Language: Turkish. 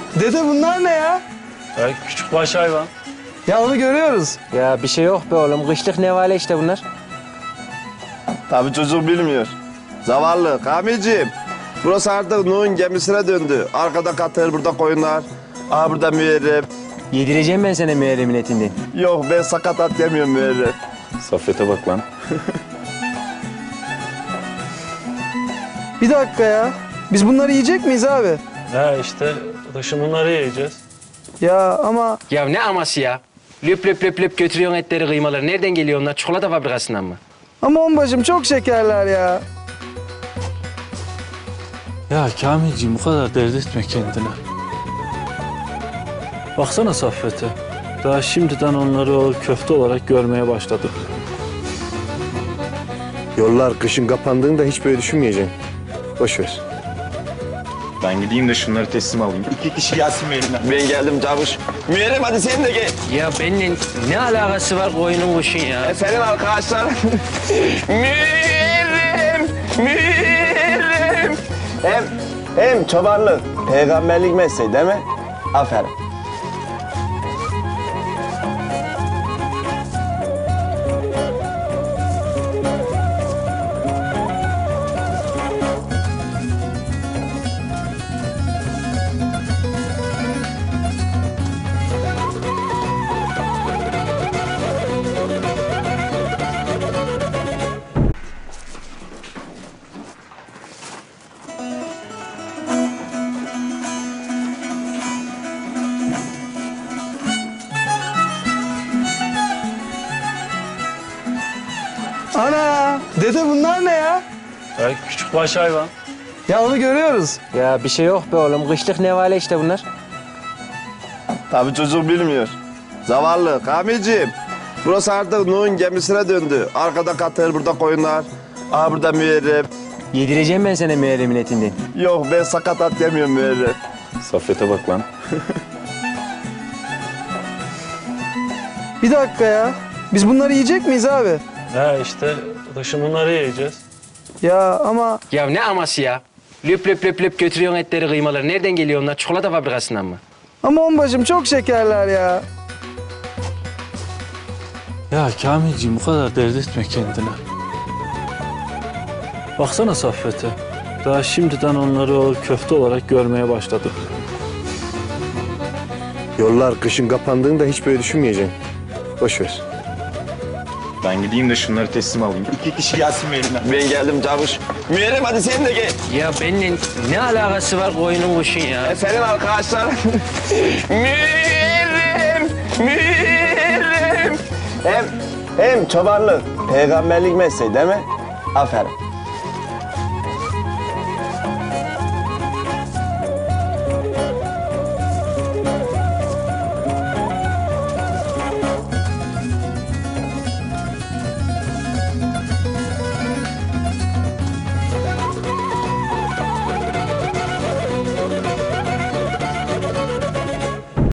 Dede bunlar ne ya? Küçük baş hayvan. Ya onu görüyoruz. Ya bir şey yok be oğlum. Kışlık nevale işte bunlar. Tabii çocuk bilmiyor. Zavallı Kamilciğim. Burası artık Nuh'un gemisine döndü. Arkada katır, burada koyunlar. Aha burada müerrem. Yedireceğim ben sana müerremin etinden. Yok ben sakatat yemiyorum müerrem. Saffet'e bak lan. Bir dakika ya. Biz bunları yiyecek miyiz abi? Ya işte kışın bunları yiyeceğiz. Ya ama Ya ne aması ya? Löp löp löp löp götürüyorsun etleri, kıymaları. Nereden geliyor onlar? Çikolata fabrikasından mı? onbacım çok şekerler ya. Ya Kamilciğim bu kadar dert etme kendine. Baksana Saffet'e. Daha şimdiden onları o köfte olarak görmeye başladık. Yollar kışın kapandığında hiç böyle düşünmeyeceksin. Boş ver. Ben gideyim de şunları teslim alayım. 2 kişi gelsin benimle. Ben geldim Cavuş. Müerrem hadi sen de gel. Ya benimle ne alakası var koyunun kuşun ya? Senin arkadaşlar. Müerrem. Müerrem. Hem çobanlık, peygamberlik mesleği değil mi? Aferin. Ana dede bunlar ne ya? Küçük baş hayvan. Ya onu görüyoruz. Ya bir şey yok be oğlum. Kışlık nevale işte bunlar. Tabii çocuk bilmiyor. Zavallı Kamilciğim. Burası artık Nuh'un gemisine döndü. Arkada katır, burada koyunlar. Aha burada müerrem. Yedireceğim ben sana müerremin etinden. Yok ben sakatat yemiyorum müerrem. Saffet'e bak lan. Bir dakika ya. Biz bunları yiyecek miyiz abi? Ya işte kışın bunları yiyeceğiz. Ya ama Ya ne aması ya? Löp löp löp löp götürüyorsun etleri, kıymaları. Nereden geliyor onlar? Çikolata fabrikasından mı? onbacım çok şekerler ya. Ya Kamilciğim bu kadar dert etme kendine. Baksana Saffet'e. Daha şimdiden onları o köfte olarak görmeye başladık. Yollar kışın kapandığında hiç böyle düşünmeyeceksin. Boş ver. Ben gideyim de şunları teslim alayım. 2 kişi gelsin benimle. Ben geldim Cavuş. Müerrem hadi sen de gel. Ya benimle ne alakası var koyunun kuşun ya? Senin arkadaşlar. Müerrem. Müerrem. Hem çobanlık, peygamberlik mesleği değil mi? Aferin.